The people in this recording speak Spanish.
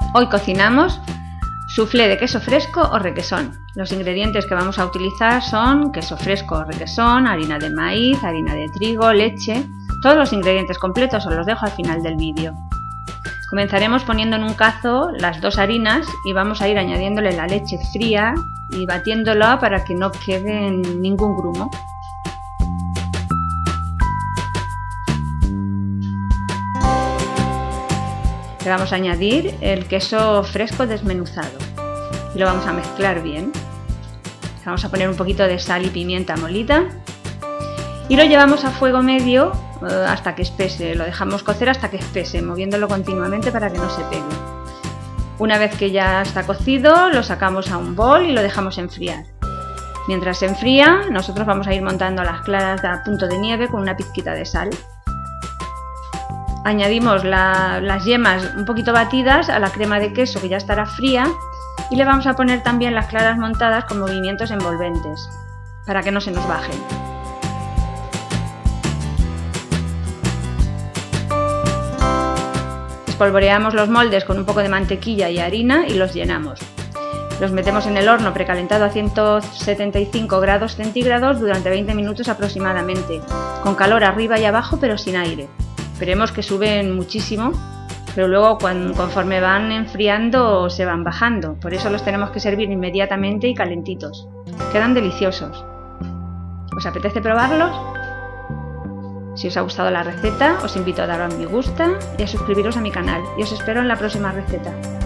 Hoy cocinamos soufflé de queso fresco o requesón. Los ingredientes que vamos a utilizar son queso fresco o requesón, harina de maíz, harina de trigo, leche. Todos los ingredientes completos os los dejo al final del vídeo. Comenzaremos poniendo en un cazo las dos harinas y vamos a ir añadiéndole la leche fría y batiéndola para que no quede ningún grumo. Le vamos a añadir el queso fresco desmenuzado y lo vamos a mezclar bien. Le vamos a poner un poquito de sal y pimienta molida y lo llevamos a fuego medio hasta que espese. Lo dejamos cocer hasta que espese, moviéndolo continuamente para que no se pegue. Una vez que ya está cocido, lo sacamos a un bol y lo dejamos enfriar. Mientras se enfría, nosotros vamos a ir montando las claras a punto de nieve con una pizquita de sal. Añadimos las yemas un poquito batidas a la crema de queso que ya estará fría y le vamos a poner también las claras montadas con movimientos envolventes para que no se nos bajen. Espolvoreamos los moldes con un poco de mantequilla y harina y los llenamos. Los metemos en el horno precalentado a 175 grados centígrados durante 20 minutos aproximadamente, con calor arriba y abajo pero sin aire. Esperemos que suben muchísimo, pero luego conforme van enfriando se van bajando. Por eso los tenemos que servir inmediatamente y calentitos. Quedan deliciosos. ¿Os apetece probarlos? Si os ha gustado la receta, os invito a darle a me gusta y a suscribiros a mi canal. Y os espero en la próxima receta.